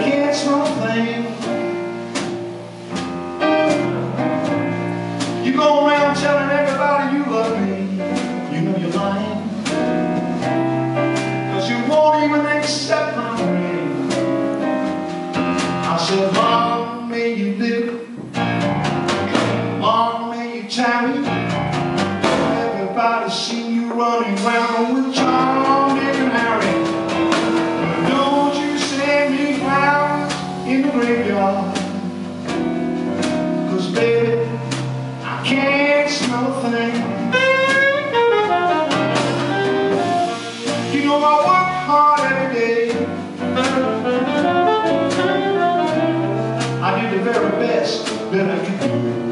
can't smell a thing. You go around telling everybody you love me. You know you're lying, 'cause you won't even accept my ring. I said, long may you live, long may you tarry. Everybody's seen you running around with John, Dick, and Harry. But don't you send me flowers in the graveyard, 'cause baby, I can't smell a thing. You know I work hard every day. I did the very best that I could do.